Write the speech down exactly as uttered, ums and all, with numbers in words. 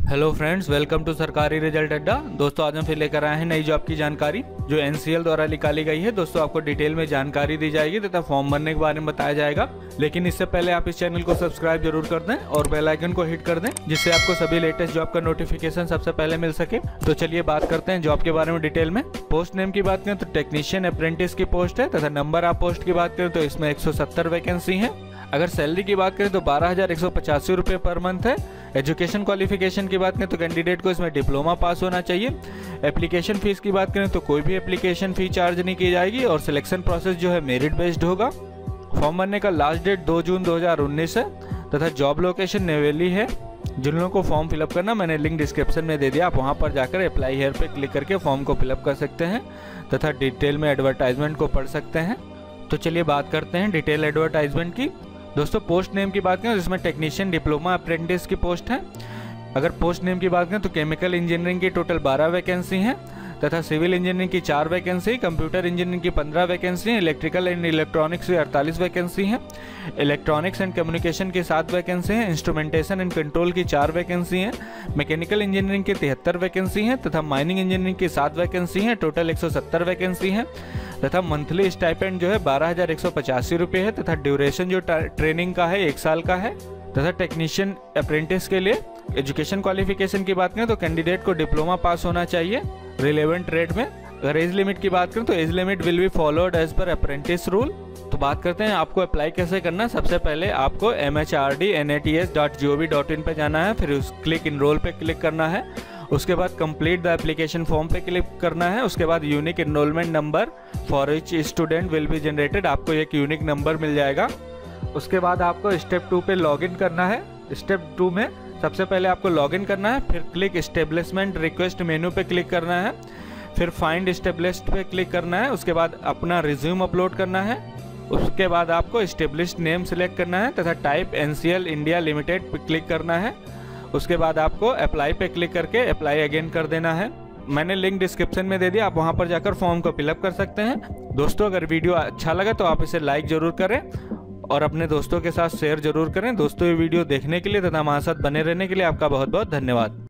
Hello friends, welcome to सरकारी result अड्डा। दोस्तों आज हम फिर लेकर आए हैं नई जॉब की जानकारी जो एनसीएल द्वारा निकाली गई है। दोस्तों आपको डिटेल में जानकारी दी जाएगी तथा फॉर्म भरने के बारे में बताया जाएगा, लेकिन इससे पहले आप इस चैनल को सब्सक्राइब जरूर कर दें और बेल आइकन को हिट कर दें, जिससे आपको सभी लेटेस्ट जॉब का नोटिफिकेशन सबसे पहले मिल सके। तो चलिए बात करते हैं जॉब के बारे में डिटेल में। पोस्ट नेम की बात करें तो टेक्नीशियन अप्रेंटिस की पोस्ट है तथा नंबर ऑफ पोस्ट की बात करें तो इसमें एक सौ सत्तर वैकेंसी है। अगर सैलरी की बात करें तो बारह हजार एक सौ पचासी रुपये पर मंथ है। एजुकेशन क्वालिफिकेशन की बात करें तो कैंडिडेट को इसमें डिप्लोमा पास होना चाहिए। एप्लीकेशन फीस की बात करें तो कोई भी एप्लीकेशन फी चार्ज नहीं की जाएगी और सिलेक्शन प्रोसेस जो है मेरिट बेस्ड होगा। फॉर्म भरने का लास्ट डेट दो जून दो हज़ार उन्नीस है तथा जॉब लोकेशन नेवेली है। जिन लोगों को फॉर्म फिलअप करना मैंने लिंक डिस्क्रिप्शन में दे दिया, आप वहां पर जाकर अप्लाई हेयर पे क्लिक करके फॉर्म को फिलअप कर सकते हैं तथा डिटेल में एडवर्टाइजमेंट को पढ़ सकते हैं। तो चलिए बात करते हैं डिटेल एडवर्टाइजमेंट की। दोस्तों पोस्ट नेम की बात करें तो इसमें टेक्नीशियन डिप्लोमा अप्रेंटिस की पोस्ट है। अगर पोस्ट नेम की बात करें तो केमिकल इंजीनियरिंग की टोटल बारह वैकेंसी हैं तथा सिविल इंजीनियरिंग की चार वैकेंसी, कंप्यूटर इंजीनियरिंग की पंद्रह वैकेंसी, इलेक्ट्रिकल एंड इलेक्ट्रॉनिक्स की अड़तालीस वैकेंसी हैं, इलेक्ट्रॉनिक्स एंड कम्युनिकेशन की सात वैकेंसी हैं, इंस्ट्रूमेंटेशन एंड कंट्रोल की चार वैकेंसी हैं, मैकेनिकल इंजीनियरिंग की तिहत्तर वैकेंसी हैं तथा माइनिंग इंजीनियरिंग की सात वैकेंसी हैं। टोटल एक सौ सत्तर वैकेंसी हैं तथा मंथली स्टाइपेंड जो है बारह हजार एक सौ पचासी रुपये है तथा ड्यूरेशन जो ट्रेनिंग का है एक साल का है। तथा टेक्नीशियन अप्रेंटिस के लिए एजुकेशन क्वालिफिकेशन की बात करें तो कैंडिडेट को डिप्लोमा पास होना चाहिए रिलेवेंट ट्रेड में। अगर एज लिमिट की बात करें तो age limit will be followed as per apprentice rule. तो बात करते हैं आपको अप्लाई कैसे करना है। सबसे पहले आपको M H R D N A T S dot G O V dot in पर जाना है, फिर उस क्लिक इनरोल पे क्लिक करना है। उसके बाद कंप्लीट द एप्लीकेशन फॉर्म पे क्लिक करना है। उसके बाद unique enrolment number for each student will be generated, आपको एक यूनिक नंबर मिल जाएगा। उसके बाद आपको स्टेप टू पे लॉगिन करना है। स्टेप टू में सबसे पहले आपको लॉगिन करना है, फिर क्लिक एस्टेब्लिशमेंट रिक्वेस्ट मेनू पे क्लिक करना है, फिर फाइंड एस्टेब्लिश्ड पे क्लिक करना है। उसके बाद अपना रिज्यूम अपलोड करना है। उसके बाद आपको एस्टेब्लिश्ड नेम सेलेक्ट करना है तथा टाइप एनसीएल इंडिया लिमिटेड पे क्लिक करना है। उसके बाद आपको अप्लाई पे क्लिक करके अप्लाई अगेन कर देना है। मैंने लिंक डिस्क्रिप्शन में दे दिया, आप वहां पर जाकर फॉर्म को फिलअप कर सकते हैं। दोस्तों अगर वीडियो अच्छा लगा तो आप इसे लाइक जरूर करें और अपने दोस्तों के साथ शेयर जरूर करें। दोस्तों ये वीडियो देखने के लिए तथा हमारे साथ बने रहने के लिए आपका बहुत बहुत धन्यवाद।